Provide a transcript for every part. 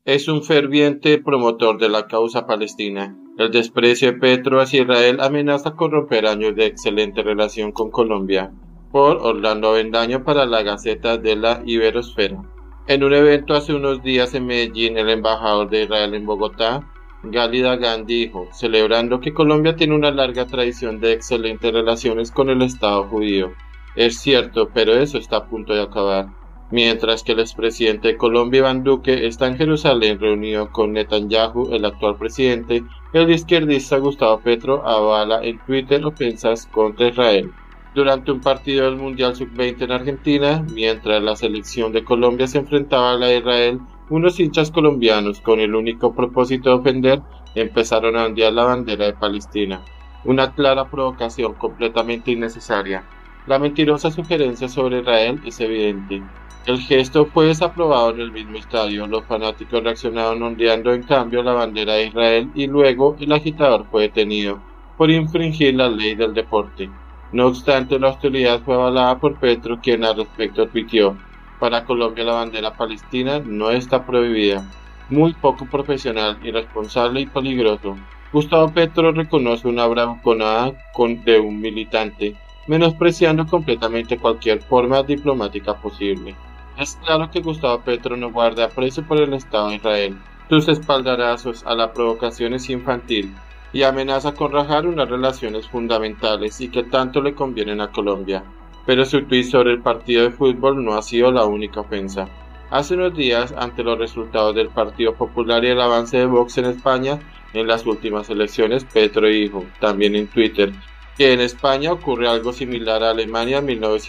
Es un ferviente promotor de la causa palestina. El desprecio de Petro hacia Israel amenaza con romper años de excelente relación con Colombia. Por Orlando Avendaño para la Gaceta de la Iberosfera. En un evento hace unos días en Medellín, el embajador de Israel en Bogotá, Gali Dagan, dijo, celebrando que Colombia tiene una larga tradición de excelentes relaciones con el Estado judío. Es cierto, pero eso está a punto de acabar. Mientras que el expresidente de Colombia, Iván Duque, está en Jerusalén reunido con Netanyahu, el actual presidente, el izquierdista Gustavo Petro avala en Twitter ofensas contra Israel. Durante un partido del Mundial Sub-20 en Argentina, mientras la selección de Colombia se enfrentaba a la de Israel, unos hinchas colombianos, con el único propósito de ofender, empezaron a ondear la bandera de Palestina. Una clara provocación completamente innecesaria. La mentirosa sugerencia sobre Israel es evidente. El gesto fue desaprobado en el mismo estadio, los fanáticos reaccionaron ondeando en cambio la bandera de Israel y luego el agitador fue detenido por infringir la ley del deporte. No obstante, la hostilidad fue avalada por Petro, quien al respecto tuiteó: para Colombia la bandera palestina no está prohibida. Muy poco profesional, irresponsable y peligroso. Gustavo Petro reconoce una bravuconada de un militante, menospreciando completamente cualquier forma diplomática posible. Es claro que Gustavo Petro no guarda aprecio por el Estado de Israel. Sus espaldarazos a la provocación es infantil y amenaza con rajar unas relaciones fundamentales y que tanto le convienen a Colombia. Pero su tuit sobre el partido de fútbol no ha sido la única ofensa. Hace unos días, ante los resultados del Partido Popular y el avance de Vox en España en las últimas elecciones, Petro dijo, también en Twitter, que en España ocurre algo similar a Alemania en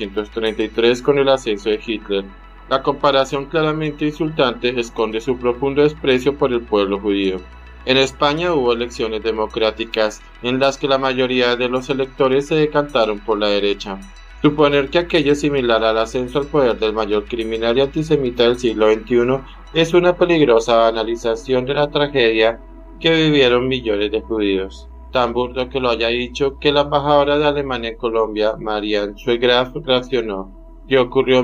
1933 con el ascenso de Hitler. La comparación claramente insultante esconde su profundo desprecio por el pueblo judío. En España hubo elecciones democráticas en las que la mayoría de los electores se decantaron por la derecha. Suponer que aquello es similar al ascenso al poder del mayor criminal y antisemita del siglo XXI es una peligrosa banalización de la tragedia que vivieron millones de judíos. Tan burdo que lo haya dicho que la embajadora de Alemania en Colombia, Marianne Schwegraf, reaccionó. ¿Qué ocurrió en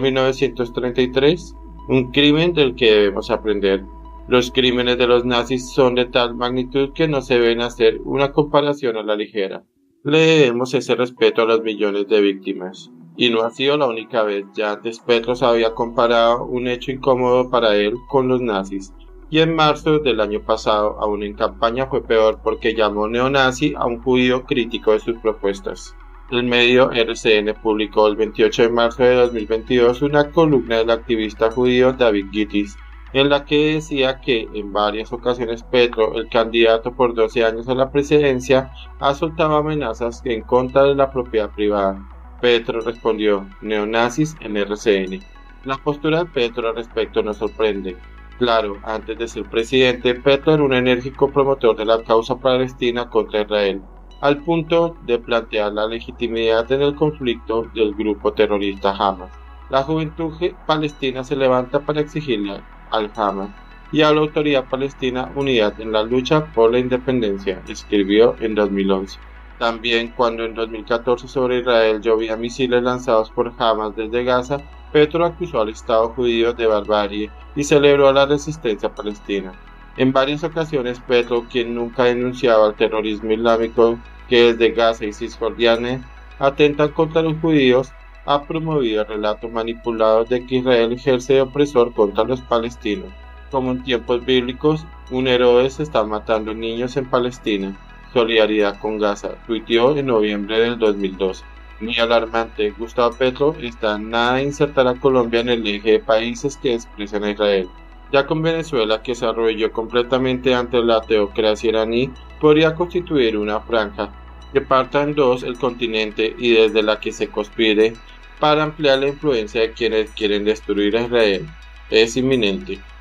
1933? Un crimen del que debemos aprender. Los crímenes de los nazis son de tal magnitud que no se deben hacer una comparación a la ligera. Le debemos ese respeto a los millones de víctimas. Y no ha sido la única vez, ya antes Petro había comparado un hecho incómodo para él con los nazis. Y en marzo del año pasado, aún en campaña, fue peor porque llamó neonazi a un judío crítico de sus propuestas. El medio RCN publicó el 28 de marzo de 2022 una columna del activista judío David Gittis, en la que decía que en varias ocasiones Petro, el candidato por 12 años a la presidencia, ha soltado amenazas en contra de la propiedad privada. Petro respondió, neonazis en RCN. La postura de Petro al respecto nos sorprende. Claro, antes de ser presidente, Petro era un enérgico promotor de la causa palestina contra Israel, al punto de plantear la legitimidad en el conflicto del grupo terrorista Hamas. La juventud palestina se levanta para exigirle al Hamas y a la autoridad palestina unidad en la lucha por la independencia, escribió en 2011. También cuando en 2014 sobre Israel llovía misiles lanzados por Hamas desde Gaza, Petro acusó al Estado judío de barbarie y celebró la resistencia palestina. En varias ocasiones Petro, quien nunca denunciaba el terrorismo islámico que desde Gaza y Cisjordania atentan contra los judíos, ha promovido el relato manipulado de que Israel ejerce de opresor contra los palestinos. Como en tiempos bíblicos, un Herodes está matando niños en Palestina. Solidaridad con Gaza, tuiteó en noviembre del 2012. Muy alarmante, Gustavo Petro está en nada de insertar a Colombia en el eje de países que desprecian a Israel. Ya con Venezuela, que se arrodilló completamente ante la teocracia iraní, podría constituir una franja que parta en dos el continente y desde la que se conspire para ampliar la influencia de quienes quieren destruir a Israel. Es inminente.